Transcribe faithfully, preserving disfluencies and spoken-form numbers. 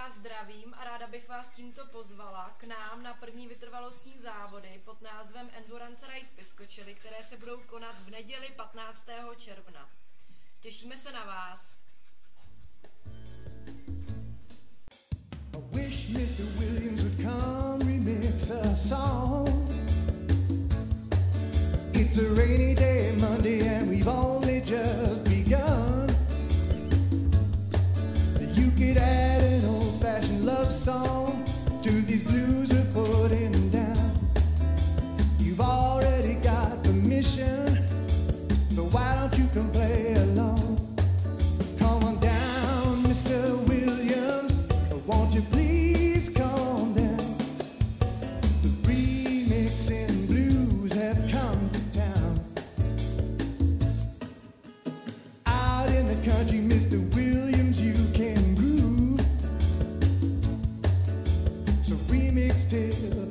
vás zdravím a ráda bych vás tímto pozvala k nám na první vytrvalostní závody pod názvem Endurance Ride Piskočely, které se budou konat v neděli patnáctého června. Těšíme se na vás. I wish mister Williams would come remix a song. It's a rainy day Monday and we've only just begun. You could add an old-fashioned love song to these blues we're putting down. You've already got permission, so why don't you come play along? Come on down, mister Williams, won't you please calm down? The remixing blues have come to town. Out in the country, mister Williams, you can groove. So remix till